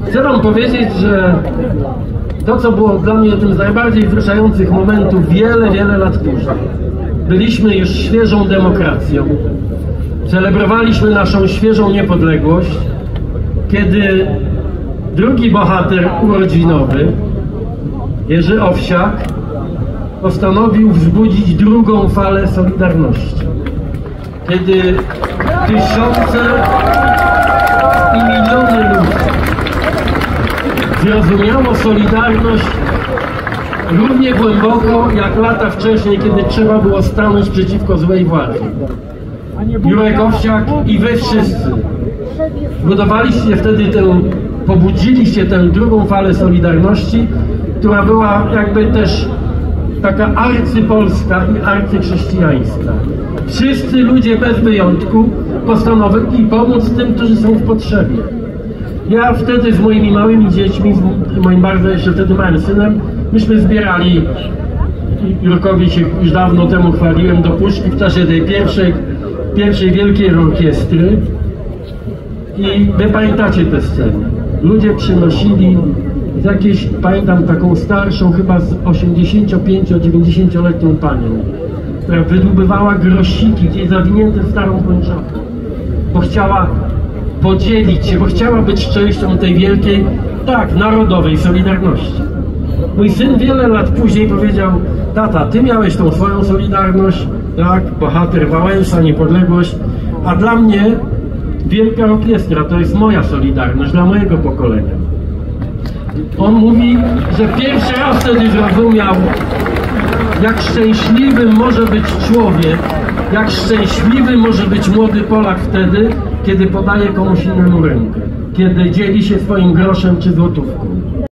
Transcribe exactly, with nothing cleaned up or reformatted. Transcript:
Chcę wam powiedzieć, że to, co było dla mnie jednym z najbardziej wzruszających momentów wiele, wiele lat później. Byliśmy już świeżą demokracją. Celebrowaliśmy naszą świeżą niepodległość, kiedy drugi bohater urodzinowy, Jerzy Owsiak, postanowił wzbudzić drugą falę Solidarności. Kiedy tysiące i miliony ludzi zrozumiało Solidarność równie głęboko jak lata wcześniej, kiedy trzeba było stanąć przeciwko złej władzy. Jurek Owsiak i wy wszyscy budowaliście wtedy tę, pobudziliście tę drugą falę Solidarności, która była jakby też taka arcypolska i arcychrześcijańska. Wszyscy ludzie bez wyjątku postanowili pomóc tym, którzy są w potrzebie. Ja wtedy z moimi małymi dziećmi, z moim bardzo jeszcze wtedy małym synem, myśmy zbierali, Jurkowi się już dawno temu chwaliłem, do puszki w czasie tej pierwszej, pierwszej wielkiej orkiestry. I wy pamiętacie tę scenę. Ludzie przynosili z jakiejś, pamiętam taką starszą, chyba z osiemdziesięcio-pięcio-dziewięćdziesięcioletnią panią, która wydłubywała grosiki gdzieś zawinięte w starą kończatę, bo chciała podzielić się, bo chciała być częścią tej wielkiej, tak, narodowej Solidarności. Mój syn wiele lat później powiedział: tata, ty miałeś tą swoją Solidarność, tak, bohater Wałęsa, niepodległość, a dla mnie Wielka Orkiestra to jest moja Solidarność, dla mojego pokolenia. On mówi, że pierwszy raz wtedy zrozumiał, jak szczęśliwym może być człowiek, jak szczęśliwy może być młody Polak wtedy, kiedy podaje komuś innemu rękę, kiedy dzieli się swoim groszem czy złotówką.